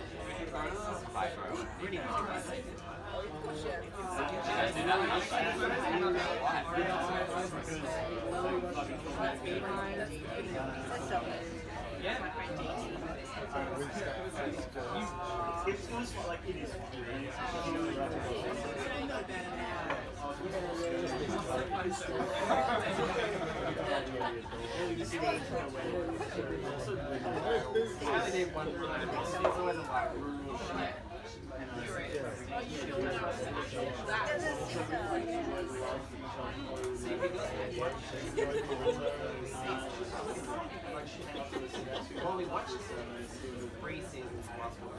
It feels like it is. Only watched 3 seasons of Basketball.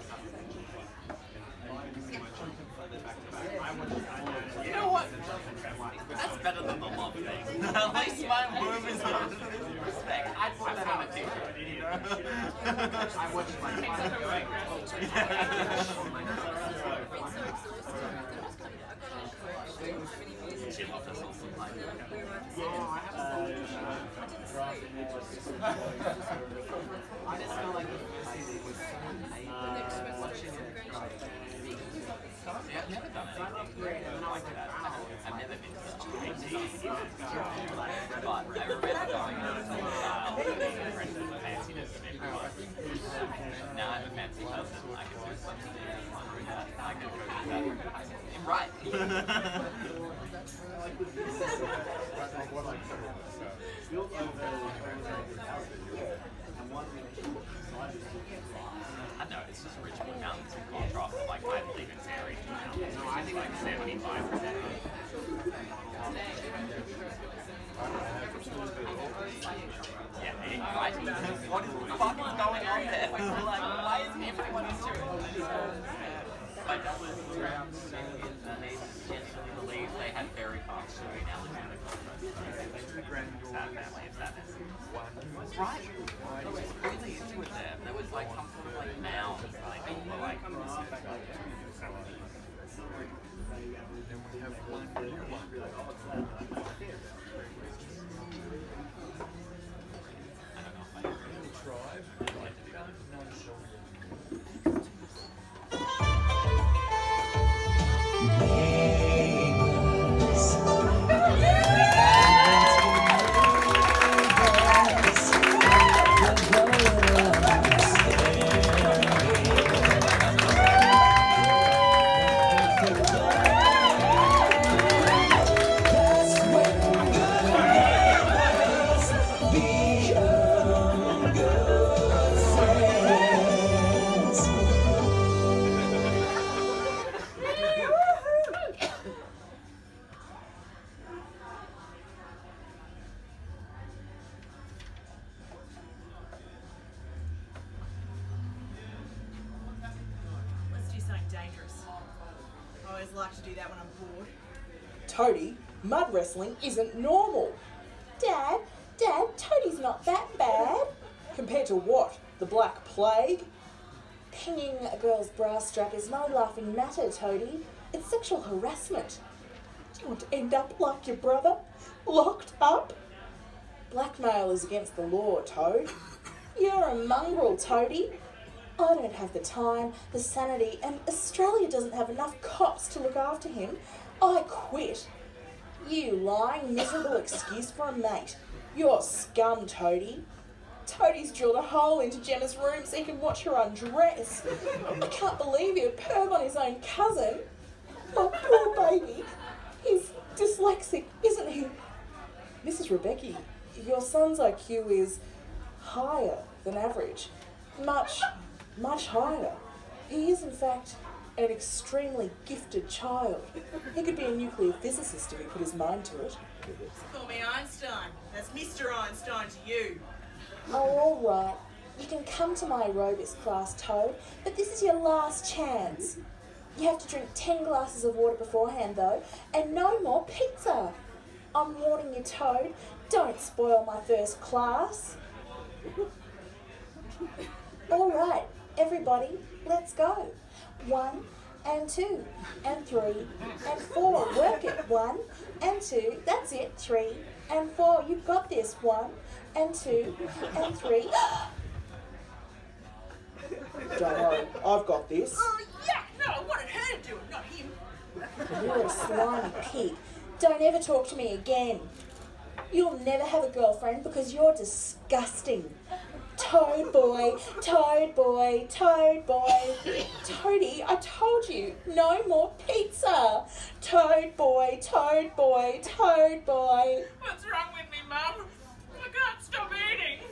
You know what? That's better than the love thing. At least my womb is on respect. I'd put that on a t-shirt. I watched my She loved us all sometimes. I just feel like the first season was so watching it. See, I've never done anything like that. I've never been to that. But I remember going out to a friend of the fanciness of everyone. Now I'm a fancy person. I can do something like that. I can go do that. Right. I know, it's just Richmond Mountains in contrast to like I believe it's Airy. No, I think like 75%. Yeah, right? What the fuck is going on there? Like, why is everyone into it? Like, that was they genuinely believe they had very fast shooting Alexander Sad family of sadness. Right. I was really into it there. There was like some sort of like mound. Like people were like like to do that when I'm bored. Toadie, mud wrestling isn't normal. Dad, Toadie's not that bad. Compared to what? The Black Plague? Pinging a girl's bra strap is no laughing matter, Toadie. It's sexual harassment. Do you want to end up like your brother? Locked up? Blackmail is against the law, Toad. You're a mongrel, Toadie. I don't have the time, the sanity, and Australia doesn't have enough cops to look after him. I quit. You lying, miserable excuse for a mate. You're scum, Toadie. Toadie's drilled a hole into Gemma's room so he can watch her undress. I can't believe he'd perv on his own cousin. Oh, poor baby. He's dyslexic, isn't he? Mrs. Rebecca, your son's IQ is higher than average. Much higher. He is, in fact, an extremely gifted child. He could be a nuclear physicist if he put his mind to it. Call me Einstein. That's Mr. Einstein to you. Oh, all right. You can come to my aerobics class, Toad, but this is your last chance. You have to drink 10 glasses of water beforehand, though, and no more pizza. I'm warning you, Toad. Don't spoil my first class. All right, everybody, let's go. 1 and 2 and 3 and 4. Work it. 1 and 2. That's it. 3 and 4. You've got this. 1 and 2 and 3. Don't worry, I've got this. Oh, yeah, no, I wanted her to do it, not him. You're a slimy pig. Don't ever talk to me again. You'll never have a girlfriend because you're disgusting. Toad boy, toad boy, toad boy. Toady, I told you, no more pizza. Toad boy, toad boy, toad boy. What's wrong with me, Mum? I can't stop eating.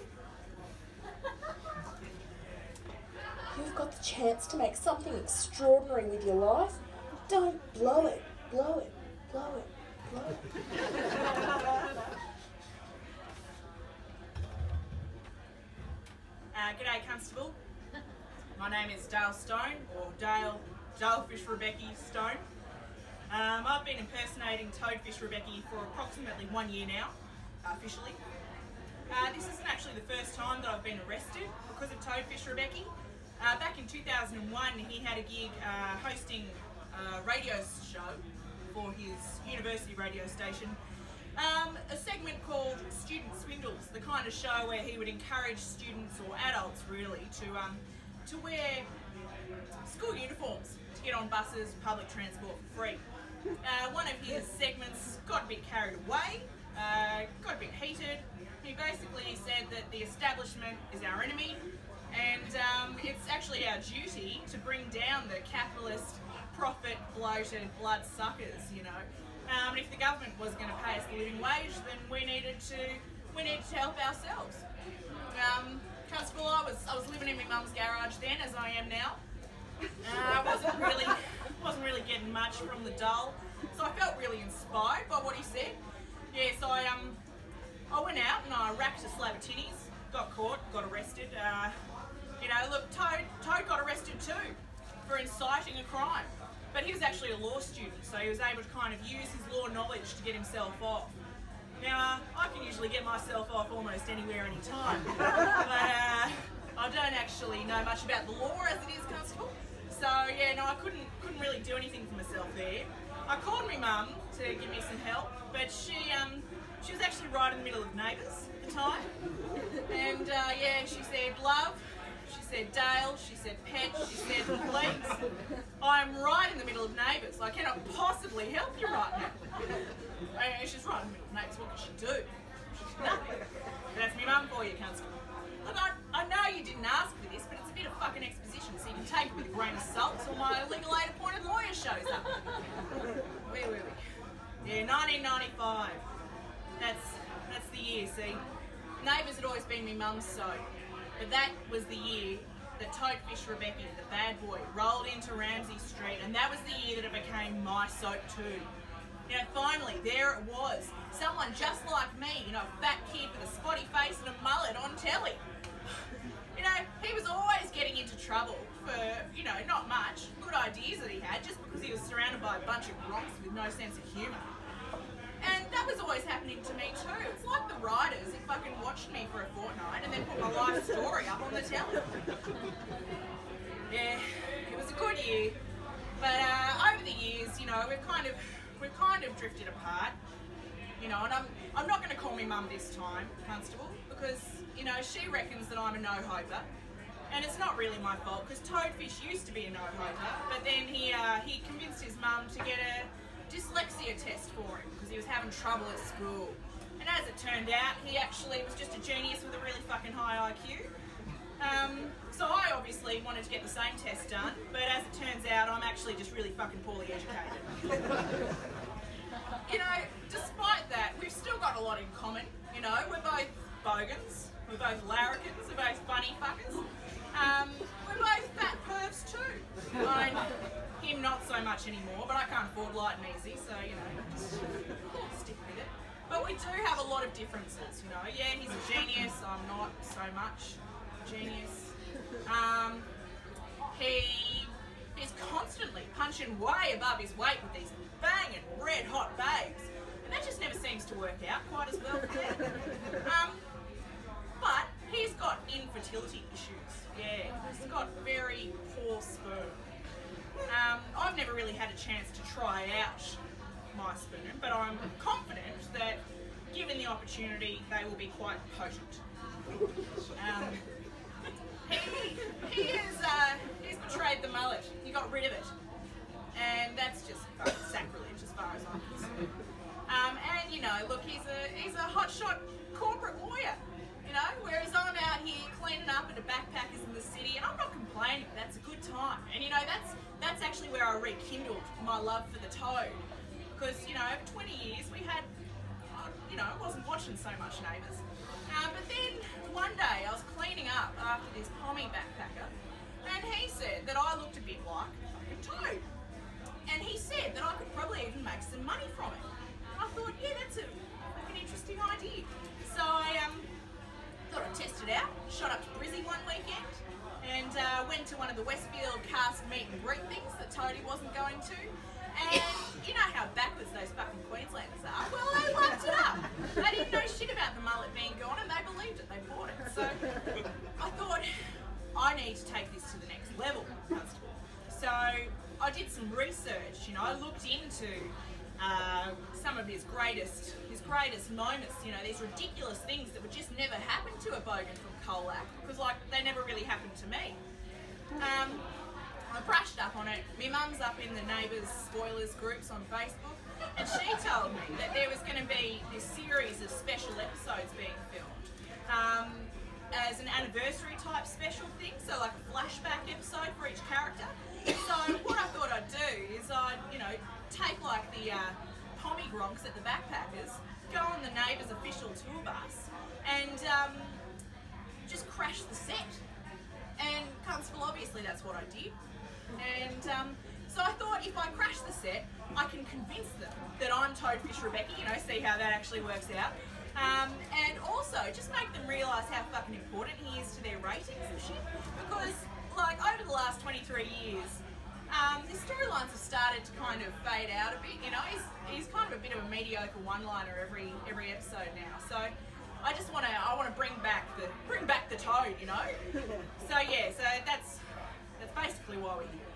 You've got the chance to make something extraordinary with your life. Don't blow it, blow it, blow it, blow it. G'day, Constable. My name is Dale Stone, or Dalefish Rebecca Stone. I've been impersonating Toadfish Rebecca for approximately 1 year now, officially. This isn't actually the first time that I've been arrested because of Toadfish Rebecca. Back in 2001, he had a gig hosting a radio show for his university radio station. A segment called Student Swindles, the kind of show where he would encourage students, or adults really, to wear school uniforms to get on buses, public transport for free. One of his segments got a bit carried away, got a bit heated. He basically said that the establishment is our enemy, and it's actually our duty to bring down the capitalist, profit-bloated bloodsuckers, you know. And if the government was going to pay us the living wage, then we needed to help ourselves. Constable, I was living in my mum's garage then, as I am now. I wasn't really getting much from the dole, so I felt really inspired by what he said. Yeah, so I went out and I racked a slab of tinnies, got caught, got arrested. You know, look, Toad got arrested too for inciting a crime. But he was actually a law student, so he was able to kind of use his law knowledge to get himself off. Now, I can usually get myself off almost anywhere, anytime, but I don't actually know much about the law as it is, Constable. So yeah, no, I couldn't really do anything for myself there. I called my mum to give me some help, but she was actually right in the middle of Neighbours at the time, and yeah, she said, "Love," she said, "Dale," she said, "Pet," she said, "Please, I'm right in the middle of Neighbours. I cannot possibly help you right now." And she's right in the middle of Neighbours. What can she do? Nothing. That's my mum for you, Constable. Look, I know you didn't ask for this, but it's a bit of fucking exposition, so you can take it with a grain of salt till my legal aid appointed lawyer shows up. Where were we? Yeah, 1995. That's the year, see. Neighbours had always been my mum's soap, but that was the year that Toadfish Rebecca, the bad boy, rolled into Ramsay Street, and that was the year that it became my soap too. You know, finally, there it was. Someone just like me, you know, a fat kid with a spotty face and a mullet on telly. You know, he was always getting into trouble for, you know, not much good ideas that he had, just because he was surrounded by a bunch of rocks with no sense of humour. And that was always happening to me too. It's like the writers who fucking watched me for a fortnight and then put my life story up on the telly. Yeah, it was a good year. But over the years, you know, we've kind of drifted apart. You know, and I'm not going to call me mum this time, Constable, because, you know, she reckons that I'm a no-hoper. And it's not really my fault, because Toadfish used to be a no-hoper, but then he convinced his mum to get a dyslexia test for him, because he was having trouble at school. And as it turned out, he actually was just a genius with a really fucking high IQ. So I obviously wanted to get the same test done, but as it turns out, I'm actually just really fucking poorly educated. You know, despite that, we've still got a lot in common. You know, we're both bogans, we're both larrikins, we're both funny fuckers. We're both fat pervs too. Him not so much anymore, but I can't afford light and easy, so, you know, just stick with it. But we do have a lot of differences, you know. Yeah, he's a genius, I'm not so much a genius. He's constantly punching way above his weight with these banging red hot babes, and that just never seems to work out quite as well for him. But he's got infertility issues. Yeah, he's got very poor sperm. I've never really had a chance to try out my sperm, but I'm confident that given the opportunity, they will be quite potent. got rid of it. And that's just sacrilege as far as I'm concerned. And you know, look, he's a hotshot corporate lawyer, you know, whereas I'm out here cleaning up at the backpackers in the city, and I'm not complaining. That's a good time. And you know, that's actually where I rekindled my love for the toad, because you know, over 20 years we had, you know, I wasn't watching so much Neighbours. But then one day I was cleaning up after this Pommy backpacker, and he said that I looked a bit like a toad. And he said that I could probably even make some money from it. I thought, yeah, that's an interesting idea. So I thought I'd test it out. Shot up to Brizzy one weekend and went to one of the Westfield cast meet and greet things that Toadie wasn't going to. And you know how backwards those fucking Queenslanders are. Well, they lapped it up. They didn't know shit about the mullet being gone, and they believed it. They bought it. So I thought, I need to take this to the next level, Constable. So I did some research. You know, I looked into some of his greatest moments. You know, these ridiculous things that would just never happen to a bogan from Colac, because like they never really happened to me. I brushed up on it. My mum's up in the Neighbours spoilers groups on Facebook, and she told me that there was going to be this series of special episodes being filmed as an anniversary type special thing, so like a flashback episode for each character. So what I thought I'd do is I'd, you know, take like the Pommy Gronks at the backpackers, go on the Neighbours official tour bus, and just crash the set. And Constable, obviously that's what I did. And so I thought if I crash the set, I can convince them that I'm Toadfish Rebecca, you know, see how that actually works out. And also just make them realise how fucking important he is to their ratings and shit. Because like over the last 23 years, the storylines have started to kind of fade out a bit, you know. He's kind of a bit of a mediocre one-liner every episode now. So I just want to bring back the Toad, you know. So yeah, so that's basically why we're here.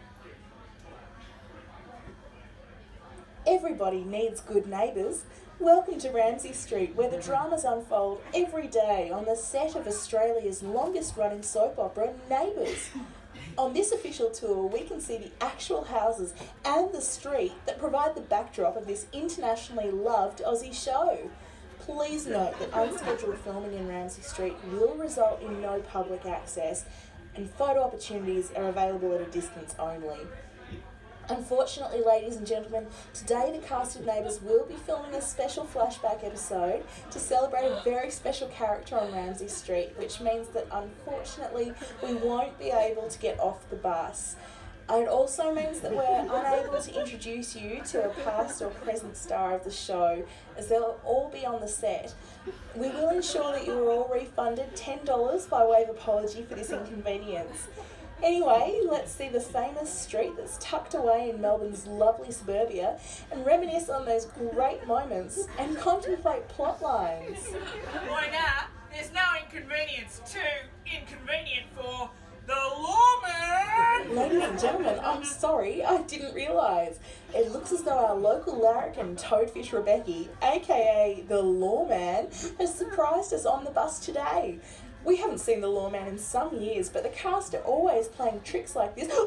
Everybody needs good neighbours. Welcome to Ramsay Street, where the dramas unfold every day on the set of Australia's longest running soap opera, Neighbours. On this official tour, we can see the actual houses and the street that provide the backdrop of this internationally loved Aussie show. Please note that unscheduled filming in Ramsay Street will result in no public access, and photo opportunities are available at a distance only. Unfortunately, ladies and gentlemen, today the cast of Neighbours will be filming a special flashback episode to celebrate a very special character on Ramsay Street, which means that unfortunately we won't be able to get off the bus. It also means that we're unable to introduce you to a past or present star of the show, as they'll all be on the set. We will ensure that you are all refunded $10 by way of apology for this inconvenience. Anyway, let's see the famous street that's tucked away in Melbourne's lovely suburbia and reminisce on those great moments and contemplate plot lines. Why now, there's no inconvenience too inconvenient for the lawman! Ladies and gentlemen, I'm sorry, I didn't realise. It looks as though our local larrikin, Toadfish Rebecca, aka the lawman, has surprised us on the bus today. We haven't seen the lawman in some years, but the cast are always playing tricks like this.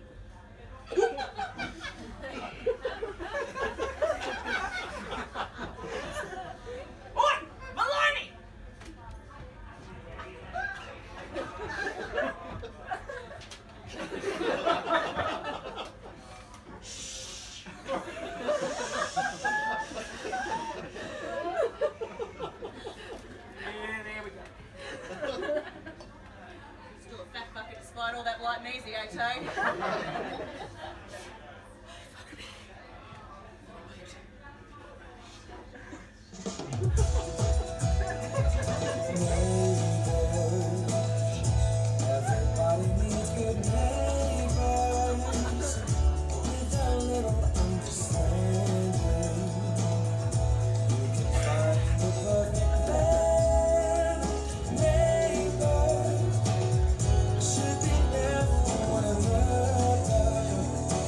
Oi! Maloney! All that light and easy, eh, Toad? Everybody needs good neighbors with a little understanding. You can find the perfect blend. Neighbors should be there for one another.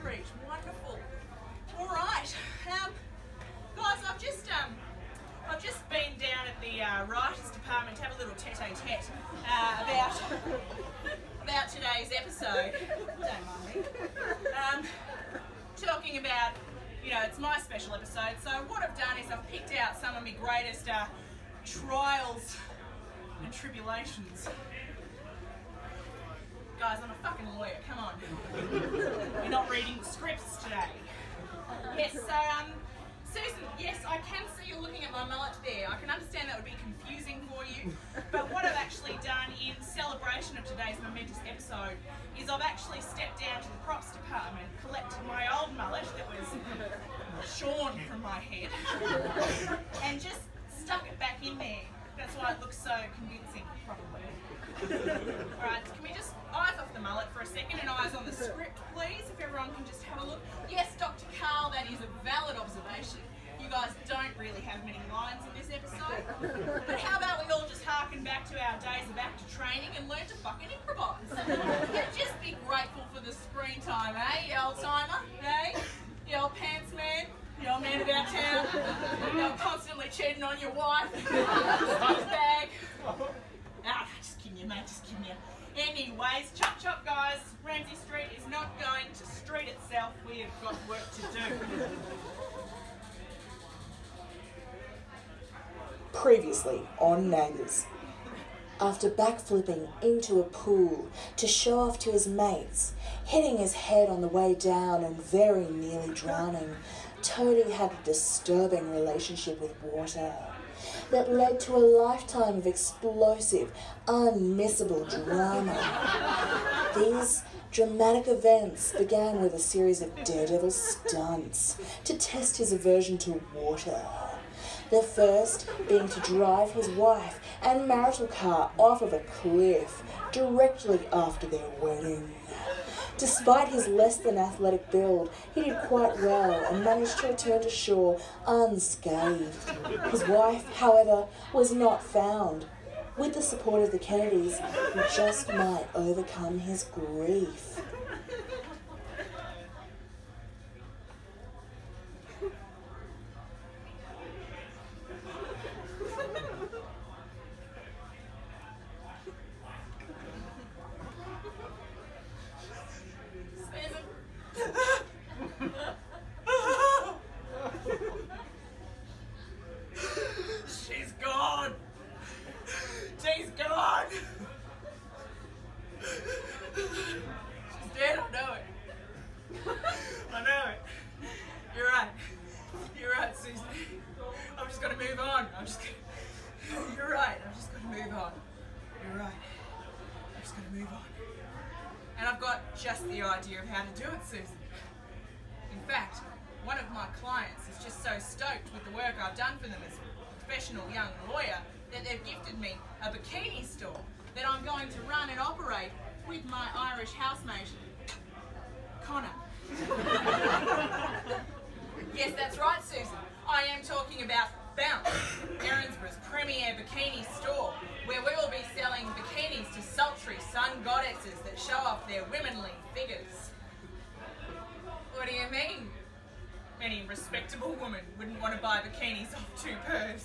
preach. Wonderful. All right, guys, I've just been down at the writers department to have a little tete-a-tete about today's episode. Don't mind me. Talking about, you know, it's my special episode. So what I've done is I've picked out some of my greatest trials and tribulations. Guys, I'm a fucking lawyer, come on. You're not reading the scripts today. Yes, so, Susan, yes, I can see you looking at my mullet there. I can understand that would be confusing for you, but what I've actually done in celebration of today's momentous episode is I've actually stepped down to the props department, collected my old mullet that was shorn from my head, and just stuck it back in there. That's why it looks so convincing, probably. Alright, can we just eyes off the mullet for a second and eyes on the script, please, if everyone can just have a look. Yes, Dr. Carl, that is a valid observation. You guys don't really have many lines in this episode. But how about we all just harken back to our days of actor training and learn to fucking improvise? And just be grateful for the screen time, eh, you old timer? Eh? You old pants man? You old man about town? You old constantly cheating on your wife? Bag? Ah, just kidding you, mate, just kidding you. Anyways, chop chop, guys. Ramsay Street is not going to street itself. We have got work to do. Previously on Neighbours. After backflipping into a pool to show off to his mates, hitting his head on the way down and very nearly drowning, Toadie had a disturbing relationship with water that led to a lifetime of explosive, unmissable drama. These dramatic events began with a series of daredevil stunts to test his aversion to water. The first being to drive his wife and marital car off of a cliff directly after their wedding. Despite his less than athletic build, he did quite well and managed to return to shore unscathed. His wife, however, was not found. With the support of the Kennedys, he just might overcome his grief. She's gone! She's gone! She's dead, I know it. I know it. You're right. You're right, Susan. I'm just gonna move on. You're right, I'm just gonna move on. You're right. I'm just gonna move on. And I've got just the idea of how to do it, Susan. In fact, one of my clients is just so stoked with the work I've done for them as a professional young lawyer that they've gifted me a bikini store that I'm going to run and operate with my Irish housemate, Connor. Yes, that's right, Susan. I am talking about Bounce, Erinsborough's premier bikini store, where we will be selling bikinis to sultry sun goddesses that show off their womanly figures. What do you mean? Any respectable woman wouldn't want to buy bikinis off two pervs.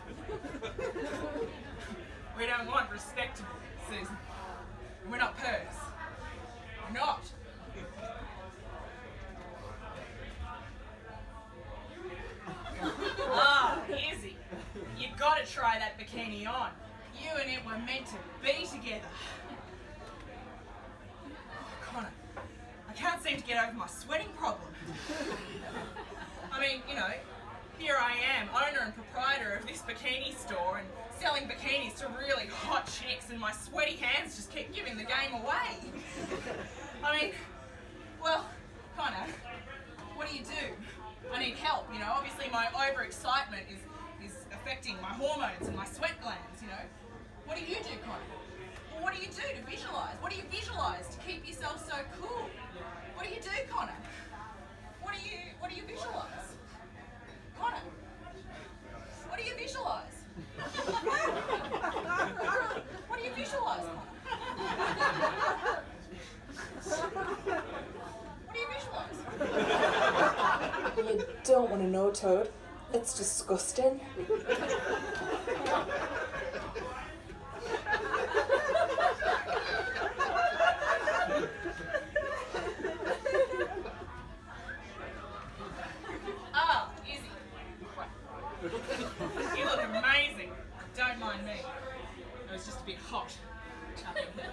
We don't want respectable, Susan. We're not pervs. We're not. Ah, easy. You've got to try that bikini on. You and it were meant to be together. Oh, Connor, I can't seem to get over my sweating problem. I mean, you know, here I am, owner and proprietor of this bikini store and selling bikinis to really hot chicks, and my sweaty hands just keep giving the game away. I mean, well, Connor, what do? I need help, you know. Obviously my overexcitement is affecting my hormones and my sweat glands, you know. What do you do, Connor? Well, what do you do to visualise? What do you visualise to keep yourself so cool? What do you do, Connor? What do you visualise? Connor, what do you visualise? What do you visualise, Connor? What do you visualise? to know, Toad? It's disgusting. Oh, Izzy. You look amazing. Don't mind me. It was just a bit hot up in here.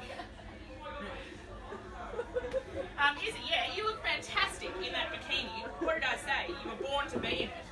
Izzy, yeah, you look fantastic in that bikini. What did I say? You were born to be in it.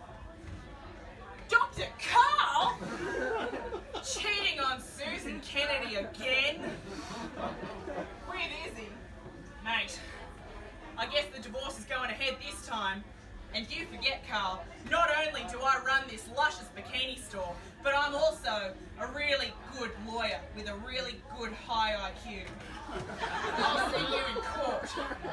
Dr. Carl? Cheating on Susan Kennedy again? With Izzy? Mate, I guess the divorce is going ahead this time. And you forget, Carl, not only do I run this luscious bikini store, but I'm also a really good lawyer with a really good high IQ. I'll see you in court.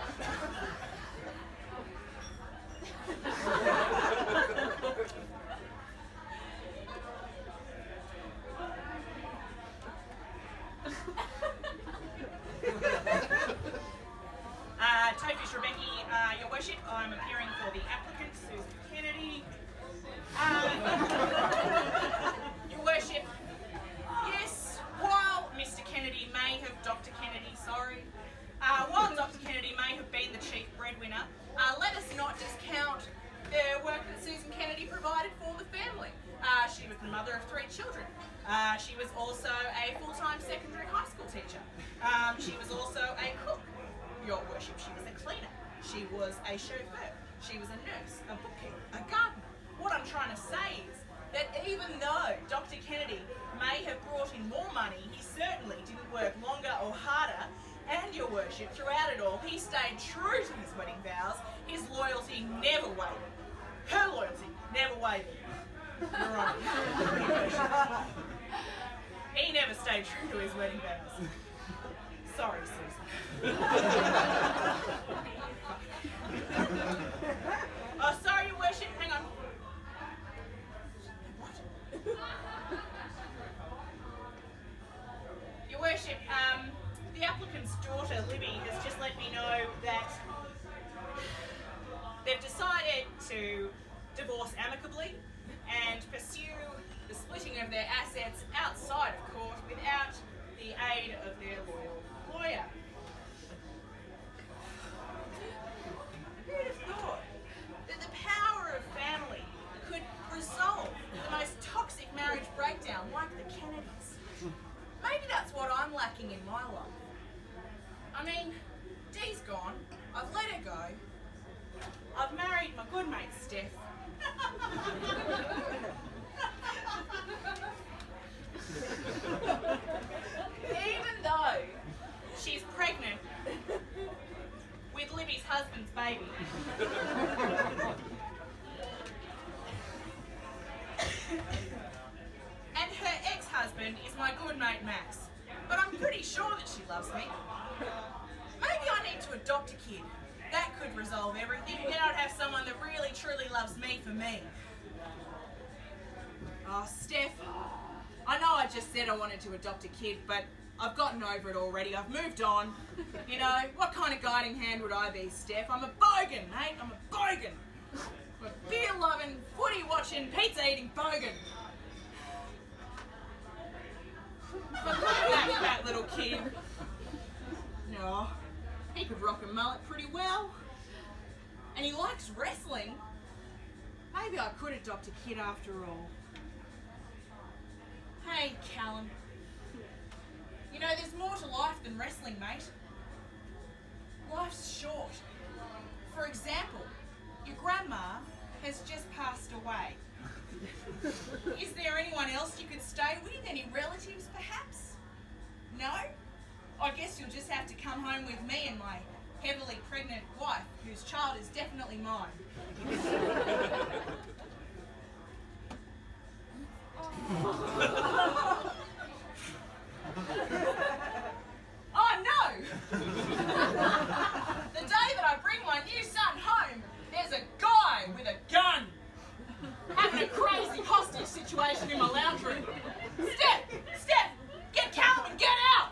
Toadfish Rebecca, Your Worship, I'm appearing for the applicant, Susan Kennedy. Your Worship, yes, while Mr. Kennedy may have, Dr. Kennedy, sorry, while Dr. Kennedy may have been the chief breadwinner, let us not discount the work that Susan Kennedy provided for the family. She was the mother of 3 children. She was also a full-time secondary high school teacher. She was also a cook. Your Worship, she was a cleaner. She was a chauffeur. She was a nurse, a bookkeeper, a gardener. What I'm trying to say is that even though Dr. Kennedy may have brought in more money, he certainly didn't work longer or harder. And Your Worship, throughout it all, he stayed true to his wedding vows. His loyalty never wavered. Her loyalty never wavered. Your Honour. He never stayed true to his wedding vows. Sorry, Susan. Oh, sorry, Your Worship. Hang on. What? Your Worship, the applicant's daughter, Libby, has just let me know that they've decided to divorce amicably and pursue the splitting of their assets outside of court without the aid of their loyal lawyer. Who'd have thought that the power of family could resolve the most toxic marriage breakdown like the Kennedys? Maybe that's what I'm lacking in my life. I mean, Dee's gone, I've let her go, I've married my good mate Steph. Even though she's pregnant with Libby's husband's baby. And her ex-husband is my good mate Max. But I'm pretty sure that she loves me. Maybe I need to adopt a kid. That could resolve everything. Then I'd have someone that really truly loves me for me. Oh, Steph, I know I just said I wanted to adopt a kid, but I've gotten over it already. I've moved on. You know, what kind of guiding hand would I be, Steph? I'm a bogan, mate. I'm a bogan. I'm a beer-loving, footy-watching, pizza-eating bogan. But look at that fat little kid. No, he could rock a mullet pretty well. And he likes wrestling. Maybe I could adopt a kid after all. Hey, Callum. You know, there's more to life than wrestling, mate. Life's short. For example, your grandma has just passed away. Is there anyone else you could stay with? Any relatives, perhaps? No? I guess you'll just have to come home with me and my heavily pregnant wife, whose child is definitely mine. Oh no! The day that I bring my new son home, there's a guy with a gun having a crazy hostage situation in my lounge room. Steph, get Callum and get out!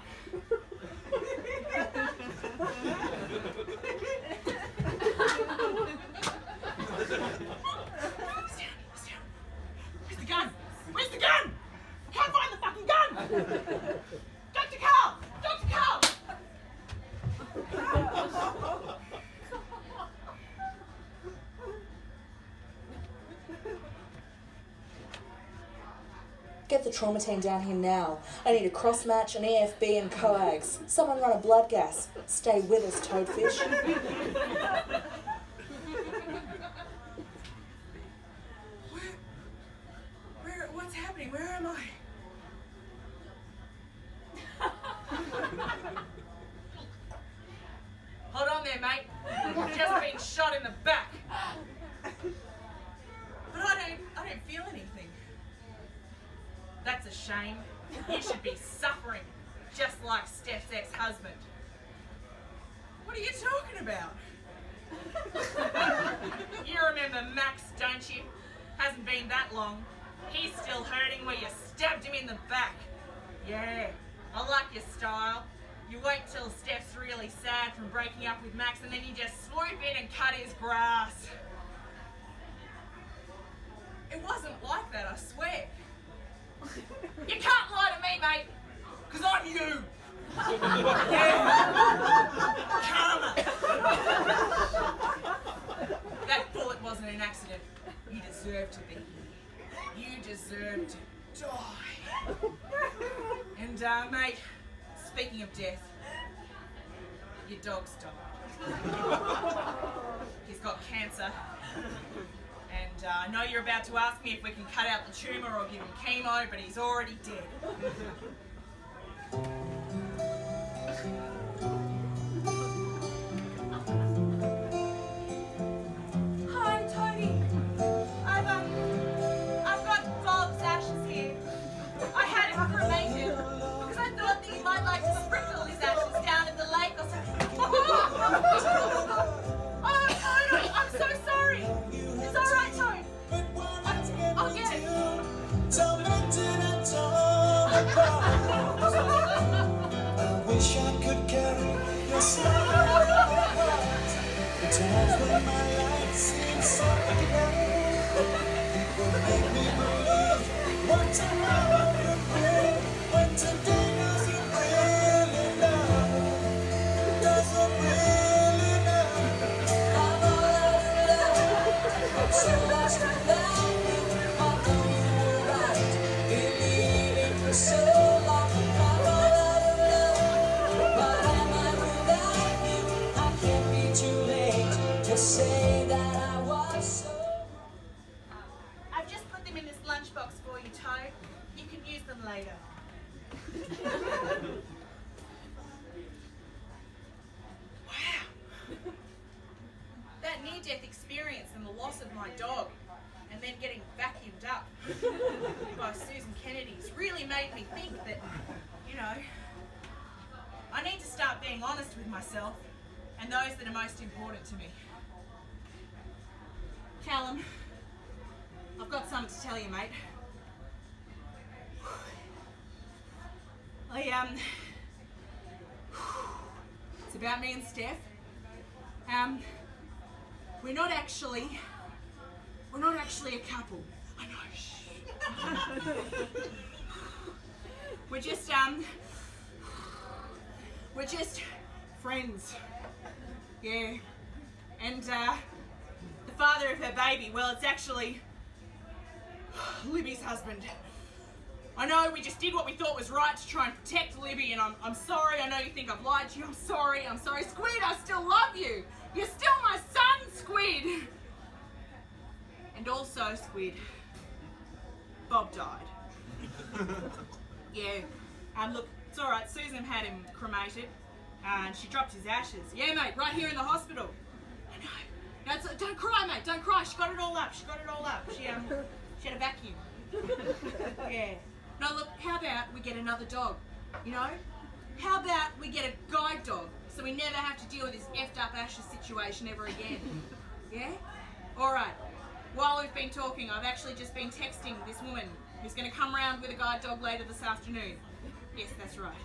Get the trauma team down here now. I need a cross match, an EFB and coags. Someone run a blood gas. Stay with us, Toadfish. What's happening? Where am I? Hold on there, mate. I've just been shot in the back. But I don't feel anything. That's a shame. You should be suffering, just like Steph's ex-husband. What are you talking about? You remember Max, don't you? Hasn't been that long. He's still hurting where you stabbed him in the back. Yeah, I like your style. You wait till Steph's really sad from breaking up with Max and then you just swoop in and cut his grass. It wasn't like that, I swear. You can't lie to me, mate, because I'm you. Yeah. Karma. That bullet wasn't an accident. You deserve to be here. You deserve to die. And, mate, speaking of death, your dog's died. He's got cancer. And I know you're about to ask me if we can cut out the tumour or give him chemo, but he's already dead. Hi, Tony. I've got Bob's ashes here. I had him cremated because I thought that you might like to sprinkle his ashes down in the lake or something. Oh, Tony, I'm so sorry. It's all right, Tony. I'll get it. I wish I could carry your smile. The times when my life seems so bright will make me believe what tomorrow could bring. When today doesn't really know, doesn't really know. I'm all out of love. I'm so lost without you. Although you were right, believing for so long. I'm all out of love. But am I without you? I can't be too late to say that I was so. I've just put them in this lunchbox for you, Toad. You can use them later. Wow. That near-death experience and the loss of my dog, and then getting vacuumed up by Susan Kennedy's really made me think that, you know, I need to start being honest with myself and those that are most important to me. Callum, I've got something to tell you, mate. It's about me and Steph. We're not actually a couple. I know. Shh. We're just friends. Yeah. And the father of her baby, well, it's actually Libby's husband. I know we just did what we thought was right to try and protect Libby, and I'm sorry. I know you think I've lied to you. I'm sorry. Squid, I still love you. You're still my son, Squid. And also, Squid, Bob died. Yeah. Look, it's all right. Susan had him cremated, and she dropped his ashes. Yeah, mate, right here in the hospital. I know. Don't cry, mate. Don't cry. She got it all up. She had a vacuum. Yeah. No, look, how about we get another dog, you know? How about we get a guide dog so we never have to deal with this effed up ashes situation ever again? Yeah? All right. While we've been talking, I've actually just been texting this woman who's going to come round with a guide dog later this afternoon. Yes, that's right.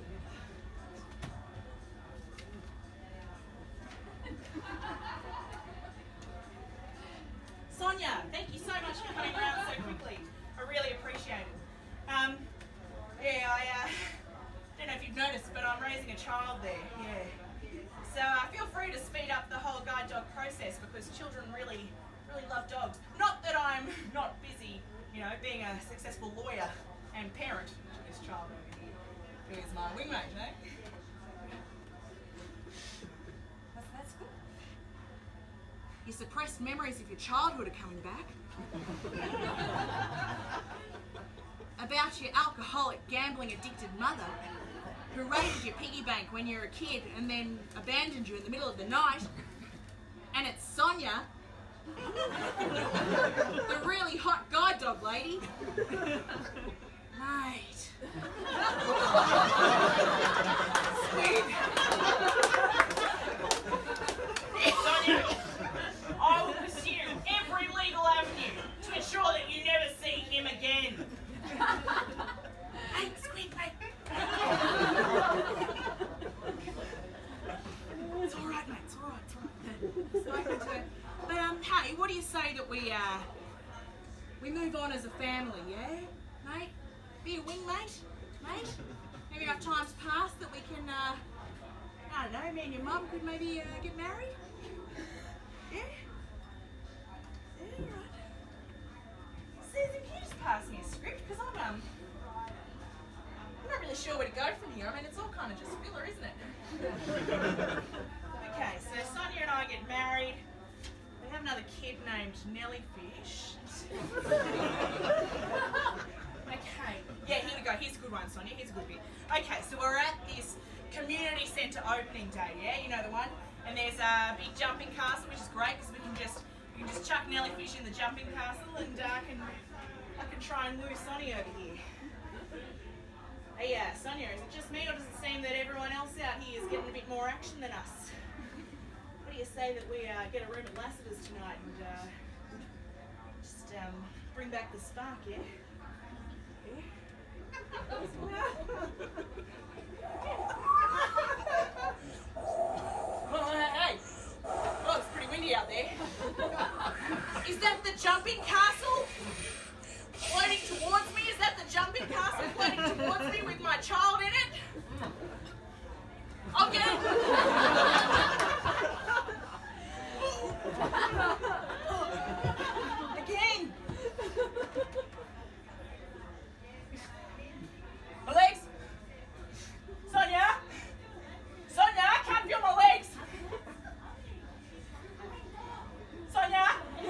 Sonia, thank you so much for coming around so quickly. I really appreciate it. Yeah, I don't know if you've noticed, but I'm raising a child there. Yeah. So feel free to speed up the whole guide dog process because children really love dogs. Not that I'm not busy, you know, being a successful lawyer and parent to this child over here, who is my wingmate, eh? That's good. Your suppressed memories of your childhood are coming back. About your alcoholic, gambling-addicted mother who raided your piggy bank when you were a kid and then abandoned you in the middle of the night. And it's Sonia, the really hot guide dog lady. Mate. Sweet. Sonia, I will pursue every legal avenue to ensure that you never see him again. Hey, squid, mate. It's all right, mate. It's all right. It's all right. But hey, what do you say that we move on as a family, yeah, mate? Be a wingmate, mate. Maybe enough times passed that we can, I don't know, me and your mum could maybe get married. Yeah. Yeah, right. Susan, can you just pass me a script? Because I'm not really sure where to go from here. I mean, it's all kind of just filler, isn't it? Okay, so Sonia and I get married. We have another kid named Nelly Fish. Okay, yeah, here we go. Here's a good one, Sonia. Here's a good bit. Okay, so we're at this community centre opening day, yeah? You know the one? And there's a big jumping castle, which is great because we can just chuck Nelly Fish in the jumping castle and I can try and lure Sonia over here. Hey, Sonia, is it just me or does it seem that everyone else out here is getting a bit more action than us? What do you say that we get a room at Lassiter's tonight and just bring back the spark, yeah? Yeah? Hey! Oh, it's pretty windy out there. Is that the jumping castle floating towards me? Is that the jumping castle floating towards me with my child in it? I'll get it. Again. My legs. Sonia. Sonia, I can't feel my legs. Sonia.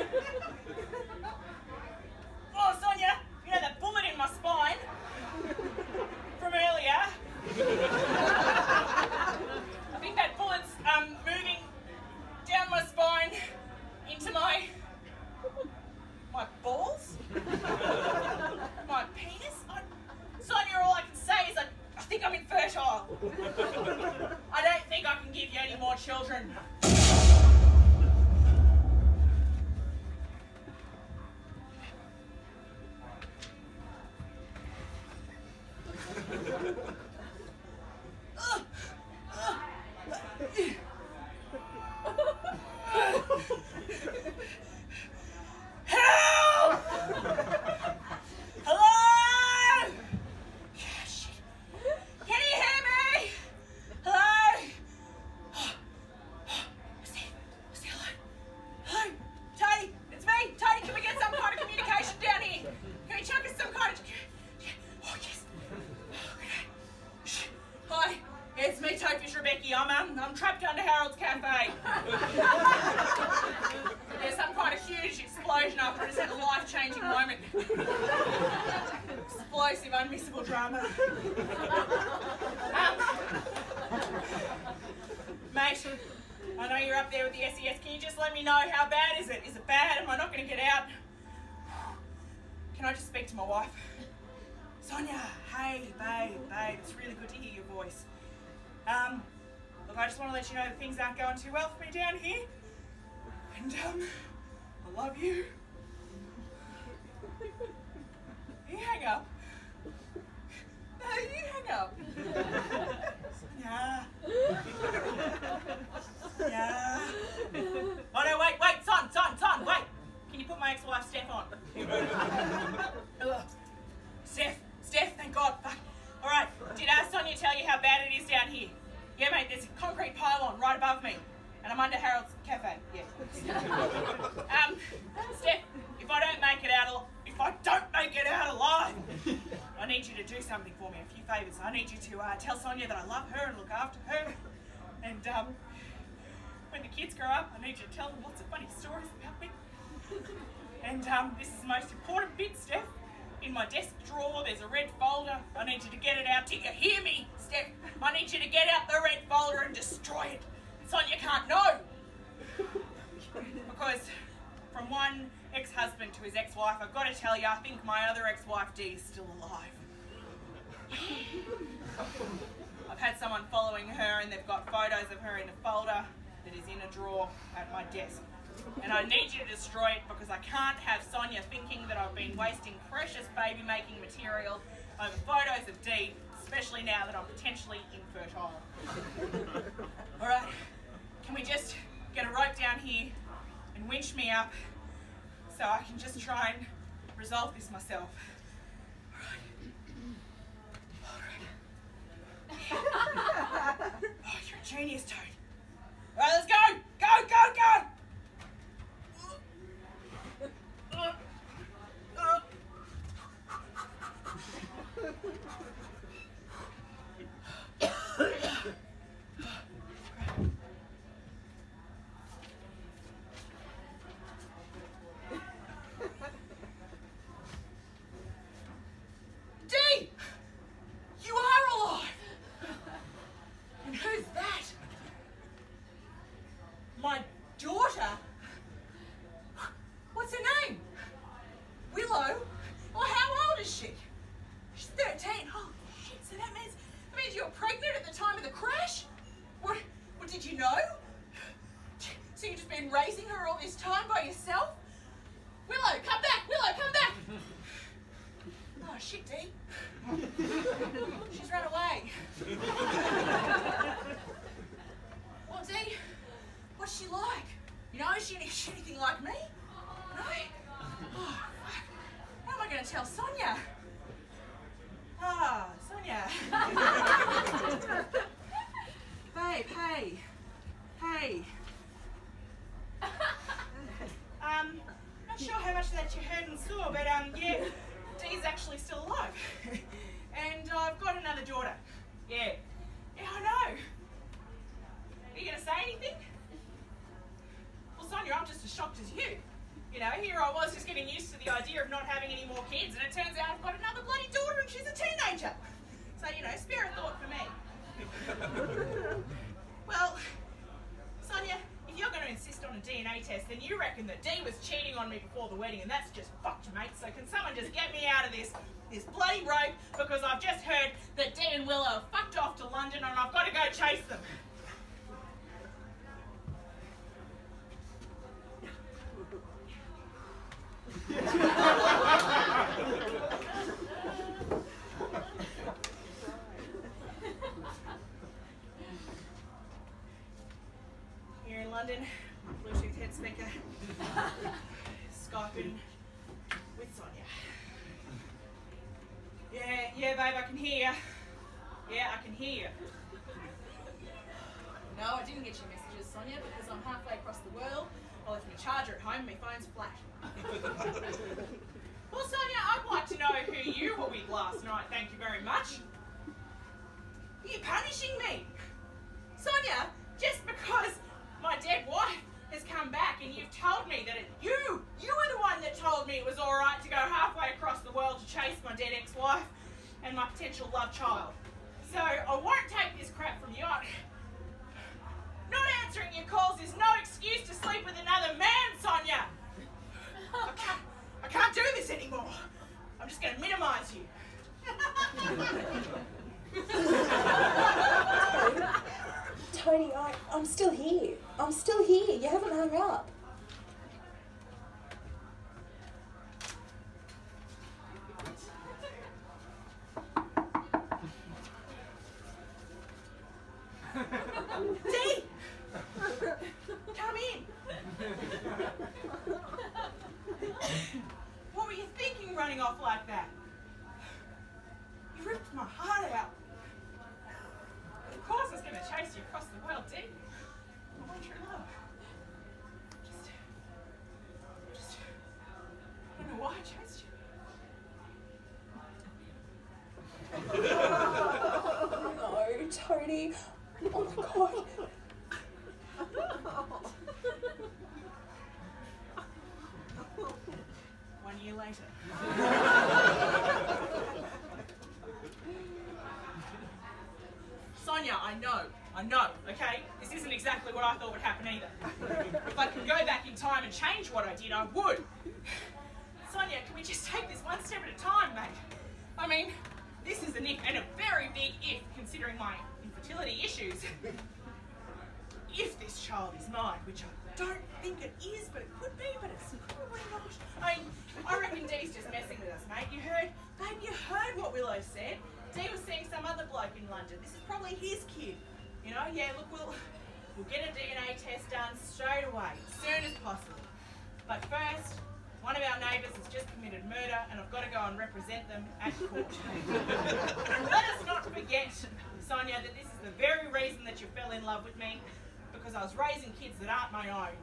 Oh, Sonia, you know that bullet in my spine from earlier? I think that bullet's moving down my spine into my balls? My penis? Sonia, all I can say is I think I'm infertile. I don't think I can give you any more children. I'm trapped under Harold's Cafe. There's some kind of huge explosion after I just had a life-changing moment. Explosive, unmissable drama. Mate, I know you're up there with the SES. Can you just let me know how bad is it? Is it bad? Am I not going to get out? Can I just speak to my wife? Sonia, hey, babe, it's really good to hear your voice. Look, I just want to let you know that things aren't going too well for me down here. And, I love you. You hang up. No, you hang up. Yeah. Yeah. Oh, no, wait, son, wait. Can you put my ex-wife Steph on? Steph, thank God. Fuck. All right, did Sonia tell you how bad it is down here? Yeah, mate, there's a concrete pylon right above me. And I'm under Harold's Cafe, yeah. Steph, if I don't make it out alive, I I need you to do something for me, a few favours. I need you to tell Sonia that I love her and look after her. And when the kids grow up, I need you to tell them lots of funny stories about me. And this is the most important bit, Steph. In my desk drawer, there's a red folder. I need you to get it out. Do you hear me, Steph? I need you to get out the red folder and destroy it. Sonia can't know. Because from one ex-husband to his ex-wife, I've got to tell you, I think my other ex-wife, Dee, is still alive. I've had someone following her and they've got photos of her in a folder that is in a drawer at my desk. And I need you to destroy it because I can't have Sonia thinking that I've been wasting precious baby-making material over photos of Dee, especially now that I'm potentially infertile. All right, can we just get a rope down here and winch me up so I can just try and resolve this myself? All right. Oh, you're a genius, Toad. All right, let's go! Go, go, go! Dee! You are alive! And who's that? My daughter? What's her name? Willow? Well, how old is she? She's 13. Oh, shit, so that means you were pregnant at the time of the crash? What did you know? So you've just been raising her all this time by yourself? Willow, come back! Willow, come back! Oh, shit, Dee. She's run away. Well, Dee, what's she like? You know, is she anything like me? No? Oh, fuck. How am I going to tell Sonia? Ah, Sonia. Babe, hey. Hey. Not sure how much of that you heard and saw, but yeah, Dee's actually still alive. And I've got another daughter. Yeah. Yeah, I know. Are you going to say anything? Well, Sonia, I'm just as shocked as you. You know, here I was just getting used to the idea of not having any more kids, and it turns out I've got another bloody daughter and she's a teenager. So, you know, spare a thought for me. Well, Sonia, if you're going to insist on a DNA test, then you reckon that Dee was cheating on me before the wedding, and that's just fucked, mate. So can someone just get me out of this bloody rope, because I've just heard that Dee and Willow have fucked off to London and I've got to go chase them. Here in London, Bluetooth head speaker, Skyping with Sonia. Yeah, babe, I can hear you. Yeah, I can hear you. No, I didn't get your messages, Sonia, because I'm halfway across the world. I left my charger at home, my phone's flat. Well, Sonia, I'd like to know who you were with last night, thank you very much. Are you punishing me? Sonia, just because my dead wife has come back and you've told me that you were the one that told me it was alright to go halfway across the world to chase my dead ex-wife and my potential love child. So I won't take this crap from you. Not answering your calls is no excuse to sleep with another man, Sonia. I can't do this anymore. I'm just going to minimise you. Tony, I'm still here. I'm still here. You haven't hung up. Dee! Come in. What were you thinking running off like that? You ripped my heart out. Of course I was going to chase you across the world, Dee. I want your love. Just, I don't know why I chased you. Toadie. Oh my god. 1 year later. Sonia, I know, okay? This isn't exactly what I thought would happen either. If I could go back in time and change what I did, I would. Sonia, can we just take this one step at a time, mate? I mean, this is an if, and a very big if, considering my infertility issues. If this child is mine, which I don't think it is, but it could be, but it's probably not. I mean, I reckon Dee's just messing with us, mate. You heard what Willow said. Dee was seeing some other bloke in London. This is probably his kid. You know, yeah, look, we'll get a DNA test done straight away, as soon as possible. But first, one of our neighbours has just committed murder, and I've got to go and represent them at court. And let us not forget, Sonia, that this is the very reason that you fell in love with me, because I was raising kids that aren't my own.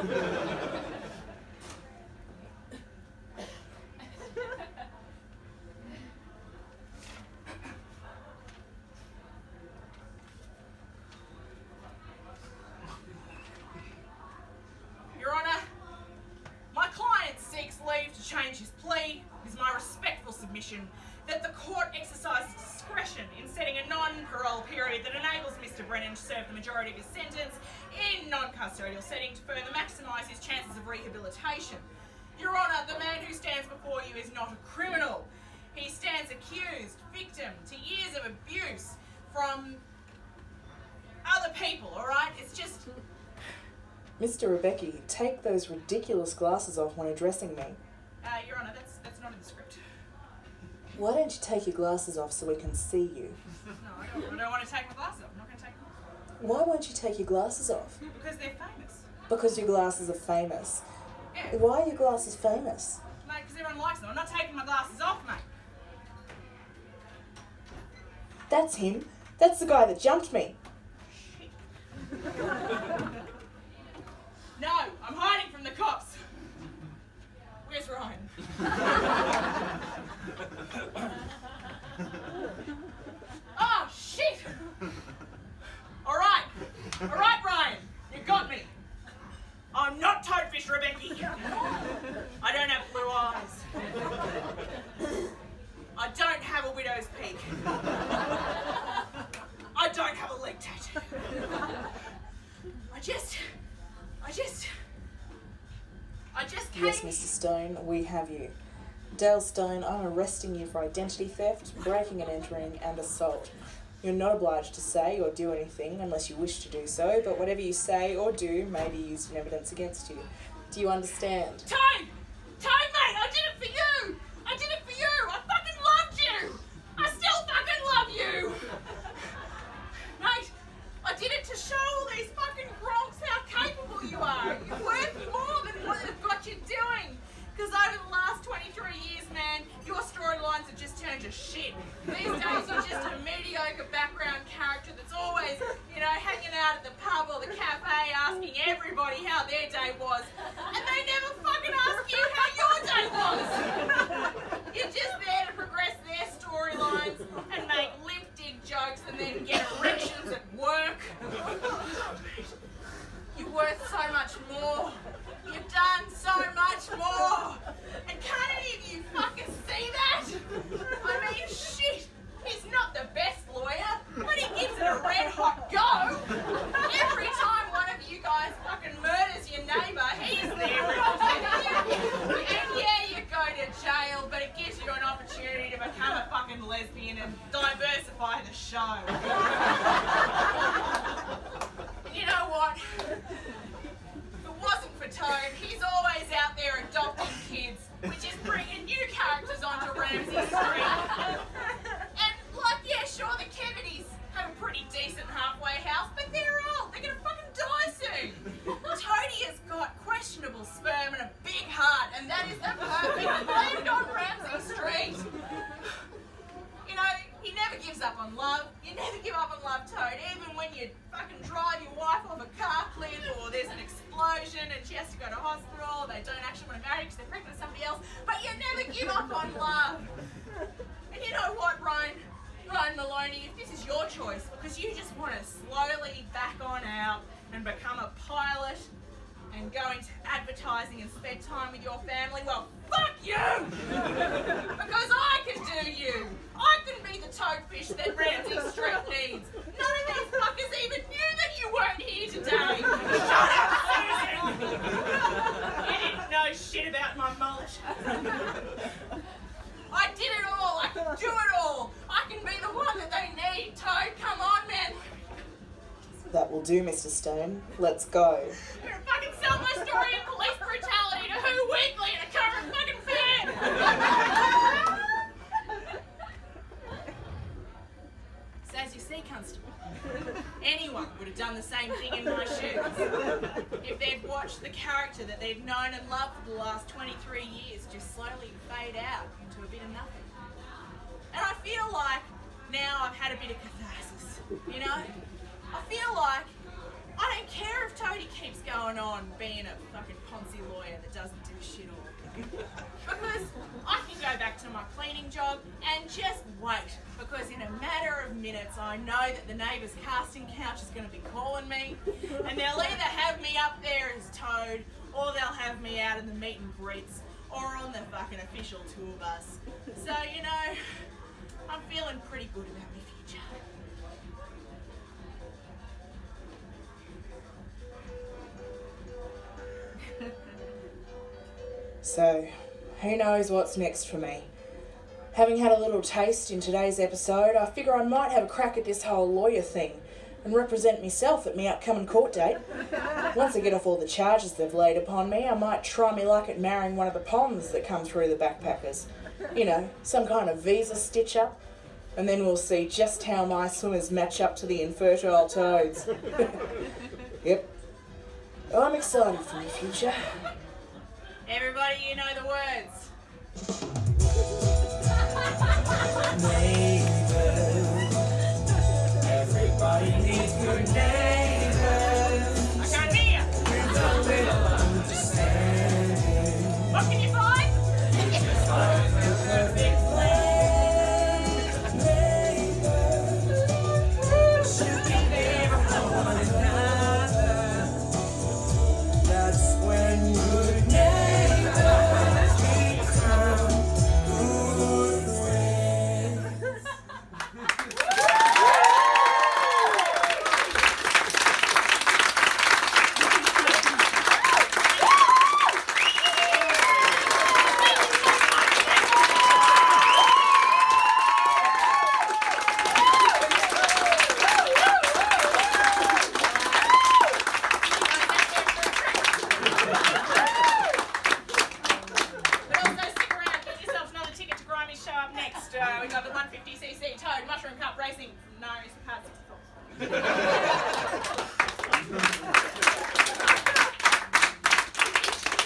Your Honour, my client seeks leave to change his plea. It is my respectful submission that the court exercises discretion in setting a non-parole period that enables Mr. Brennan to serve the majority of his sentence in non-custodial setting to further maximise his chances of rehabilitation. Your Honour, the man who stands before you is not a criminal. He stands accused, victim to years of abuse from other people, alright? It's just... Mr. Rebecki, take those ridiculous glasses off when addressing me. Your Honour, that's not in the script. Why don't you take your glasses off so we can see you? No, I don't want to take my glasses off. I'm not going to take them off. Why won't you take your glasses off? Because they're famous. Because your glasses are famous. Yeah. Why are your glasses famous? Mate, because everyone likes them. I'm not taking my glasses off, mate. That's him. That's the guy that jumped me. No, I'm hiding from the cops. Where's Ryan? Oh, shit! Alright, Ryan, you got me. I'm not Toadfish Rebecki. I don't have blue eyes. I don't have a widow's peak. I don't have a leg tattoo. I just came... Yes, Mr. Stone, we have you. Dale Stone, I'm arresting you for identity theft, breaking and entering, and assault. You're not obliged to say or do anything unless you wish to do so, but whatever you say or do may be used in evidence against you. Do you understand? Toad, mate, I did it for you! I fucking loved you! I still fucking love you! Mate, I did it to show all these fucking gronks how capable you are. You're worth more than what they've got you doing. Because over the last 23 years, man, your storylines have just turned to shit. These days, you're just a mediocre background character that's always, you know, hanging out at the pub or the cafe asking everybody how their day was. And they never fucking ask you how your day was. You're just there to progress their storylines and make limp dig jokes and then get erections at work. You're worth so much more. You've done so much more. And can't any of you fucking see that? I mean, shit. He's not the best lawyer, but he gives it a red hot go. Every time one of you guys fucking murders your neighbour, he's there representing you. And yeah, you go to jail, but it gives you an opportunity to become a fucking lesbian and diversify the show. You know what? If it wasn't for Toad, he's always out there adopting kids, which is bringing new characters onto Ramsay Street. And, like, yeah, sure, the Kennedys have a pretty decent halfway house, but they're old. They're gonna fucking die soon. Toadie has got questionable sperm and a big heart, and that is the perfect blend on Ramsay Street. You know, he never gives up on love. You never give up on love, Toad, even when you fucking drive your wife off a car cliff or there's an explosion and she has to go to hospital, they don't actually want to marry because they're pregnant with somebody else, but you never give up on love. And you know what, Ryan Maloney, if this is your choice, because you just want to slowly back on out and become a pilot and go into advertising and spend time with your family. Well, fuck you! Because I can do you. I can be the toadfish that Ramsay Street needs. None of these fuckers even knew that you weren't here today. Shut up, Susan! You didn't know shit about my mullet. I did it all. I can do it all. I can be the one that they need. Toad, come on, man. That will do, Mr. Stone. Let's go. You're gonna fucking sell my story of police brutality to Who Weekly and a current fucking fan. So as you see, Constable, anyone would have done the same thing in my shoes if they'd watched the character that they'd known and loved for the last 23 years just slowly fade out into a bit of nothing. And I feel like now I've had a bit of catharsis, you know? I feel like I don't care if Toadie keeps going on being a fucking Ponzi lawyer that doesn't do shit all. Because I can go back to my cleaning job and just wait. Because in a matter of minutes, I know that the neighbour's casting couch is going to be calling me, and they'll either have me up there as Toad, or they'll have me out in the meet and greets, or on the fucking official tour bus. So, you know, I'm feeling pretty good about my future. So, who knows what's next for me? Having had a little taste in today's episode, I figure I might have a crack at this whole lawyer thing and represent myself at my upcoming court date. Once I get off all the charges they've laid upon me, I might try me luck at marrying one of the ponds that come through the backpackers. You know, some kind of visa stitch-up. And then we'll see just how my swimmers match up to the infertile toads. Yep. I'm excited for the future. Everybody, you know the words. Neighbors, everybody needs good neighbors. I can't hear you. With a little understanding. What can you find? Find the perfect place. Neighbors should be there for one another. That's when good neighbors become good friends. But also stick around, get yourself another ticket to Grimey's show up next. We got the 150cc Toad Mushroom Cup Racing. No, it's part 64.